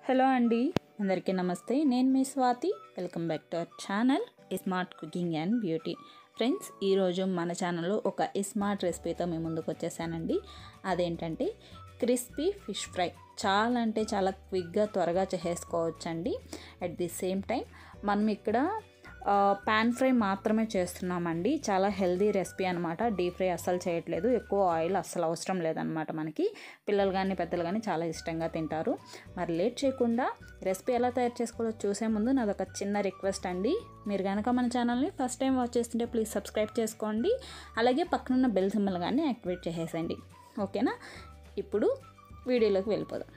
Hello అండి, అందరికీ నమస్తే. నేను మీ Swathi. Welcome back to our channel iSmart cooking and beauty. Friends, ఈరోజు మన ఛానల్లో ఒక ఇస్మార్ట్ రెసిపీతో మేము ముందుకు వచ్చేసానండి. అదేంటంటే క్రిస్పీ ఫిష్ ఫ్రై. చాలా అంటే చాలా క్విక్గా త్వరగా చేసేసుకోవచ్చండి. అట్ ది సేమ్ టైం మనం ఇక్కడ పాన్ ఫ్రై మాత్రమే చేస్తున్నామండి. చాలా హెల్దీ రెసిపీ అనమాట. డీప్ ఫ్రై అస్సలు చేయట్లేదు. ఎక్కువ ఆయిల్ అస్సలు అవసరం లేదనమాట. మనకి పిల్లలు కానీ పెద్దలు కానీ చాలా ఇష్టంగా తింటారు. మరి లేట్ చేయకుండా రెసిపీ ఎలా తయారు చేసుకోవాలో చూసే ముందు నాదొక చిన్న రిక్వెస్ట్ అండి. మీరు కనుక మన ఛానల్ని ఫస్ట్ టైం వాచ్ చేస్తుంటే ప్లీజ్ సబ్స్క్రైబ్ చేసుకోండి. అలాగే పక్కనున్న బెల్ సింబల్ కానీ యాక్టివేట్ చేసేసండి. ఓకేనా? ఇప్పుడు వీడియోలోకి వెళ్ళిపోదాం.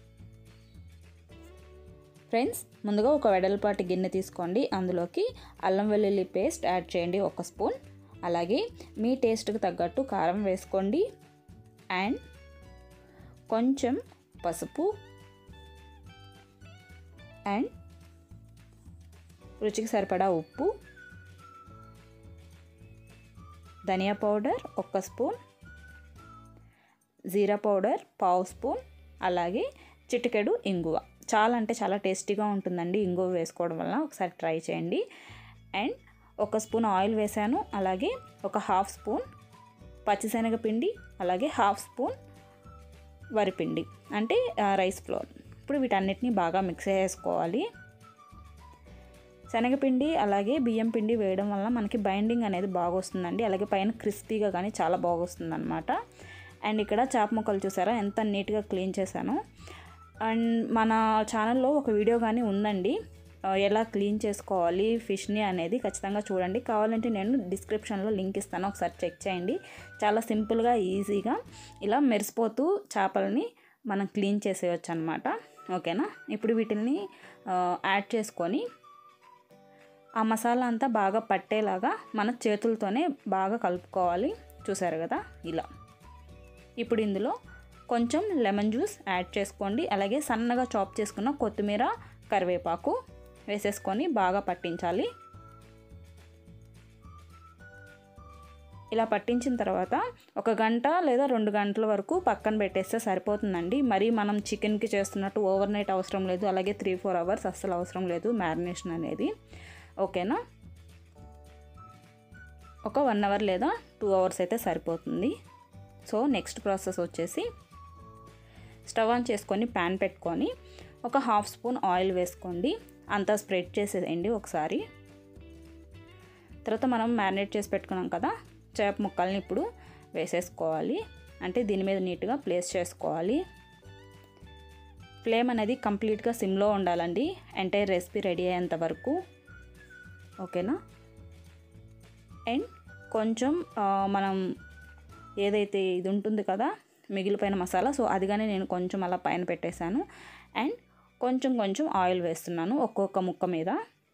ఫ్రెండ్స్, ముందుగా ఒక వెడల్పాటి గిన్నె తీసుకోండి. అందులోకి అల్లం వెల్లుల్లి పేస్ట్ యాడ్ చేయండి 1 స్పూన్. అలాగే మీ టేస్ట్కి తగ్గట్టు కారం వేసుకోండి. అండ్ కొంచెం పసుపు అండ్ రుచికి సరిపడా ఉప్పు, ధనియా పౌడర్ 1 స్పూన్, జీరా పౌడర్ 1/2 స్పూన్, అలాగే చిటికెడు ఇంగువ. చాలా అంటే చాలా టేస్టీగా ఉంటుందండి ఇంగువ వేసుకోవడం వల్ల. ఒకసారి ట్రై చేయండి. అండ్ 1 స్పూన్ ఆయిల్ వేసాను. అలాగే ఒక 1/2 స్పూన్ పచ్చిశనగపిండి, అలాగే 1/2 స్పూన్ వరిపిండి అంటే రైస్ ఫ్లోర్. ఇప్పుడు వీటన్నిటిని బాగా మిక్స్ చేసుకోవాలి. శనగపిండి అలాగే బియ్యం పిండి వేయడం వల్ల మనకి బైండింగ్ అనేది బాగా వస్తుందండి. అలాగే పైన క్రిస్పీగా కానీ చాలా బాగా వస్తుంది అనమాట. అండ్ ఇక్కడ చేప ముక్కలు చూసారా ఎంత నీట్గా క్లీన్ చేశాను. అండ్ మన ఛానల్లో ఒక వీడియో కానీ ఉందండి, ఎలా క్లీన్ చేసుకోవాలి ఫిష్ని అనేది. ఖచ్చితంగా చూడండి. కావాలంటే నేను డిస్క్రిప్షన్లో లింక్ ఇస్తాను, ఒకసారి చెక్ చేయండి. చాలా సింపుల్గా ఈజీగా ఇలా మెరిసిపోతూ చేపలని మనం క్లీన్ చేసేయచ్చు అనమాట. ఓకేనా? ఇప్పుడు వీటిని యాడ్ చేసుకొని ఆ మసాలా అంతా బాగా పట్టేలాగా మన చేతులతోనే బాగా కలుపుకోవాలి. చూసారు కదా ఇలా. ఇప్పుడు ఇందులో కొంచెం లెమన్ జ్యూస్ యాడ్ చేసుకోండి. అలాగే సన్నగా చాప్ చేసుకున్న కొత్తిమీర, కరివేపాకు వేసేసుకొని బాగా పట్టించాలి. ఇలా పట్టించిన తర్వాత 1 గంట లేదా 2 గంటల వరకు పక్కన పెట్టేస్తే సరిపోతుందండి. మరి మనం చికెన్కి చేస్తున్నట్టు ఓవర్ నైట్ అవసరం లేదు. అలాగే 3-4 అవర్స్ అస్సలు అవసరం లేదు మ్యారినేషన్ అనేది. ఓకేనా? ఒక 1 అవర్ లేదా 2 అవర్స్ అయితే సరిపోతుంది. సో నెక్స్ట్ ప్రాసెస్ వచ్చేసి స్టవ్ ఆన్ చేసుకొని ప్యాన్ పెట్టుకొని ఒక 1/2 స్పూన్ ఆయిల్ వేసుకోండి. అంతా స్ప్రెడ్ చేసేయండి ఒకసారి. తర్వాత మనం మ్యారినేట్ చేసి పెట్టుకున్నాం కదా చేప ముక్కల్ని ఇప్పుడు వేసేసుకోవాలి. అంటే దీని మీద నీట్గా ప్లేస్ చేసుకోవాలి. ఫ్లేమ్ అనేది కంప్లీట్గా సిమ్లో ఉండాలండి ఎంటైర్ రెసిపీ రెడీ అయ్యేంత వరకు. ఓకేనా? అండ్ కొంచెం మనం ఏదైతే ఇది ఉంటుంది కదా మిగిలిపోయిన మసాలా, సో అదిగానే నేను కొంచెం అలా పైన పెట్టేశాను. అండ్ కొంచెం ఆయిల్ వేస్తున్నాను ఒక్కొక్క ముక్క మీద.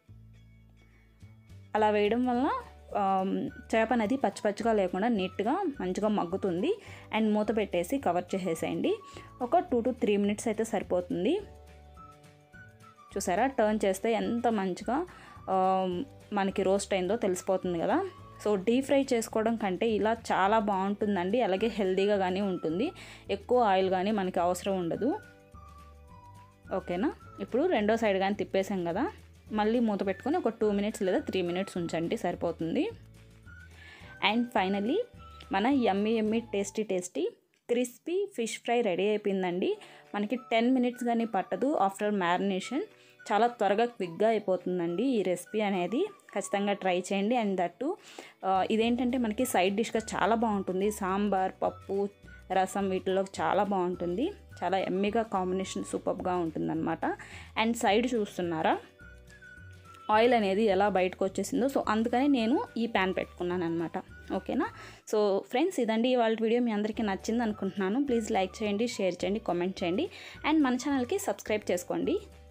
అలా వేయడం వల్ల చేప అనేది పచ్చిగా లేకుండా నీట్గా మంచిగా మగ్గుతుంది. అండ్ మూత పెట్టేసి కవర్ చేసేసేయండి. ఒక 2 to 3 మినిట్స్ అయితే సరిపోతుంది. చూసారా, టర్న్ చేస్తే ఎంత మంచిగా మనకి రోస్ట్ అయిందో తెలిసిపోతుంది కదా. సో డీప్ ఫ్రై చేసుకోవడం కంటే ఇలా చాలా బాగుంటుందండి. అలాగే హెల్తీగా కానీ ఉంటుంది. ఎక్కువ ఆయిల్ కానీ మనకి అవసరం ఉండదు. ఓకేనా? ఇప్పుడు రెండో సైడ్ కానీ తిప్పేసాం కదా, మళ్ళీ మూత పెట్టుకొని ఒక 2 మినిట్స్ లేదా 3 మినిట్స్ ఉంచండి, సరిపోతుంది. అండ్ ఫైనలీ మన yummy tasty crispy fish fry ready అయిపోయిందండి. మనకి 10 మినిట్స్ కానీ పట్టదు ఆఫ్టర్ మ్యారినేషన్. చాలా త్వరగా క్విక్గా అయిపోతుందండి ఈ రెసిపీ అనేది. ఖచ్చితంగా ట్రై చేయండి. అండ్ దట్టు ఇదేంటంటే మనకి సైడ్ డిష్గా చాలా బాగుంటుంది. సాంబార్, పప్పు, రసం వీటిలో చాలా బాగుంటుంది. చాలా యమ్మీగా కాంబినేషన్ సూపర్గా ఉంటుందన్నమాట. అండ్ సైడ్ చూస్తున్నారా ఆయిల్ అనేది ఎలా బయటకు వచ్చేసిందో. సో అందుకని నేను ఈ ప్యాన్ పెట్టుకున్నాను అనమాట. ఓకేనా? సో ఫ్రెండ్స్, ఇదండి ఇవాళ వీడియో. మీ అందరికీ నచ్చింది అనుకుంటున్నాను. ప్లీజ్ లైక్ చేయండి, షేర్ చేయండి, కామెంట్ చేయండి. అండ్ మన ఛానల్కి సబ్స్క్రైబ్ చేసుకోండి.